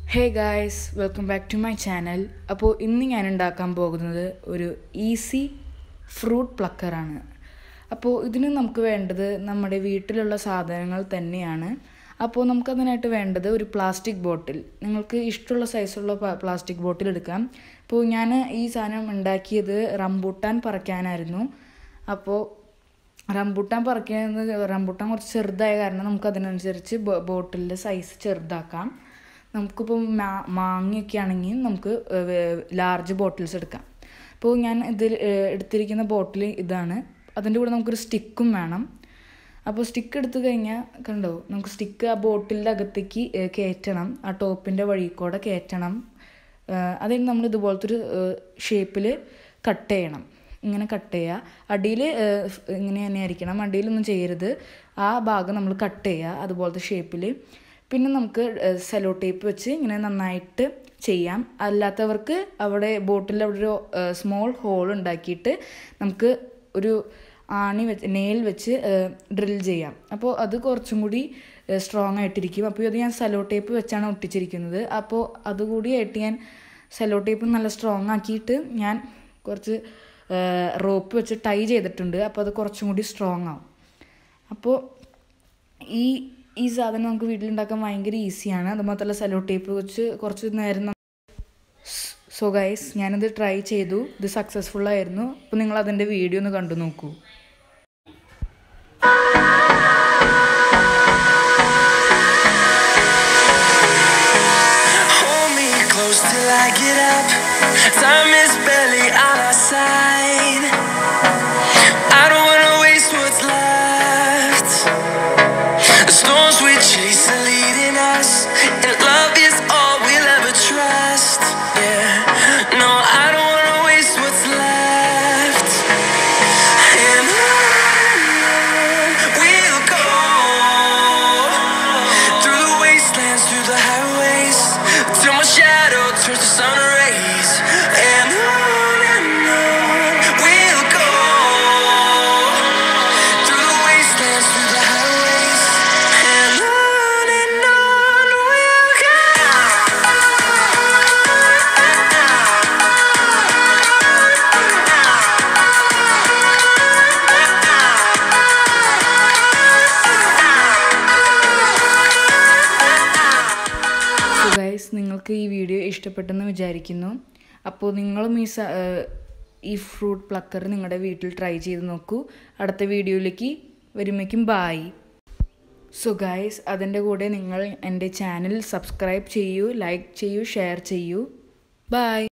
Hey guys, welcome back to my channel. അപ്പോൾ ഇന്ന് ഞാൻ ഉണ്ടാക്കാൻ പോകുന്നത് ഒരു ഈസി ഫ്രൂട്ട് പ്ലക്കർ ആണ്. അപ്പോൾ ഇതിന് നമുക്ക് വേണ്ടത് നമ്മുടെ വീട്ടിലുള്ള സാധനങ്ങൾ തന്നെയാണ്. അപ്പോൾ നമുക്ക് അതിനായിട്ട് വേണ്ടത് ഒരു പ്ലാസ്റ്റിക് ബോട്ടിൽ. നിങ്ങൾക്ക് ഇഷ്ടമുള്ള സൈസുള്ള പ്ലാസ്റ്റിക് ബോട്ടിൽ എടുക്കാം. അപ്പോൾ ഞാൻ ഈ സാധനം ഉണ്ടാക്കിയത് റംബൂട്ടാൻ പറിക്കാനായിരുന്നു. അപ്പോൾ റംബൂട്ടാൻ കുറച്ച് ചെറുതായ കാരണം നമുക്ക് അതിനനുസരിച്ച് ബോട്ടിലിൻ്റെ സൈസ് ചെറുതാക്കാം. നമുക്കിപ്പോൾ മാങ്ങയൊക്കെ ആണെങ്കിൽ നമുക്ക് ലാർജ് ബോട്ടിൽസ് എടുക്കാം. അപ്പോൾ ഞാൻ ഇതിൽ എടുത്തിരിക്കുന്ന ബോട്ടിൽ ഇതാണ്. അതിൻ്റെ കൂടെ നമുക്കൊരു സ്റ്റിക്കും വേണം. അപ്പോൾ സ്റ്റിക്ക് എടുത്തു കഴിഞ്ഞാൽ കണ്ടോ, നമുക്ക് സ്റ്റിക്ക് ആ ബോട്ടിലിൻ്റെ അകത്തേക്ക് കയറ്റണം, ആ ടോപ്പിൻ്റെ വഴി കൂടെ കയറ്റണം. അതിന് നമ്മൾ ഇതുപോലത്തെ ഒരു ഷേപ്പിൽ കട്ട് ചെയ്യണം. ഇങ്ങനെ കട്ട് ചെയ്യുക. അടിയിൽ ഇങ്ങനെ തന്നെ ആയിരിക്കണം, അടിയിലൊന്നും ചെയ്യരുത്. ആ ഭാഗം നമ്മൾ കട്ട് ചെയ്യുക അതുപോലത്തെ ഷേപ്പിൽ. പിന്നെ നമുക്ക് സെലോ ടേപ്പ് വെച്ച് ഇങ്ങനെ നന്നായിട്ട് ചെയ്യാം. അല്ലാത്തവർക്ക് അവിടെ ബോട്ടിൽ അവിടെ ഒരു സ്മോൾ ഹോൾ ഉണ്ടാക്കിയിട്ട് നമുക്ക് ഒരു നെയിൽ വെച്ച് ഡ്രിൽ ചെയ്യാം. അപ്പോൾ അത് കുറച്ചും കൂടി സ്ട്രോങ് ആയിട്ടിരിക്കും. അപ്പോൾ ഇത് ഞാൻ സെലോ ടേപ്പ് വെച്ചാണ് ഒട്ടിച്ചിരിക്കുന്നത്. അപ്പോൾ അതുകൂടി ആയിട്ട് ഞാൻ സെലോ ടേപ്പ് നല്ല സ്ട്രോങ് ആക്കിയിട്ട് ഞാൻ കുറച്ച് റോപ്പ് വെച്ച് ടൈ ചെയ്തിട്ടുണ്ട്. അപ്പോൾ അത് കുറച്ചും കൂടി സ്ട്രോങ് ആവും. അപ്പോൾ ഈ സാധനം നമുക്ക് വീട്ടിലുണ്ടാക്കാൻ ഭയങ്കര ഈസിയാണ്. അതുമാത്രമല്ല സെലോ ടേപ്പ് വെച്ച് കുറച്ച് നേരം. സോ ഗൈസ്, ഞാനിത് ട്രൈ ചെയ്തു. ഇത് സക്സസ്ഫുള്ളായിരുന്നു. അപ്പോൾ നിങ്ങൾ അതിൻ്റെ വീഡിയോ ഒന്ന് കണ്ടു നോക്കൂ. Time is barely on our side. I don't wanna waste what's left. The storms we chase are leading us, and love is all we'll ever trust. Yeah, no, I don't wanna waste what's left. And on we'll go, through the wastelands, through the highways, till my shadow turns to sun rays. And on we'll go, through the wastelands, through the highways. And on we'll go. So guys, നിങ്ങൾക്ക് ഈ video ഇഷ്ടപ്പെട്ടെന്ന് വിചാരിക്കുന്നു. അപ്പോൾ നിങ്ങളും ഈ fruit plucker നിങ്ങളുടെ വീട്ടിൽ try ചെയ്ത് നോക്കൂ. അടുത്ത വീഡിയോയിലേക്ക് വരുമ്പോഴേക്കും ബായ്. സോ ഗൈസ്, അതിൻ്റെ കൂടെ നിങ്ങൾ എൻ്റെ ചാനൽ സബ്സ്ക്രൈബ് ചെയ്യൂ, ലൈക്ക് ചെയ്യൂ, ഷെയർ ചെയ്യൂ. ബായ്.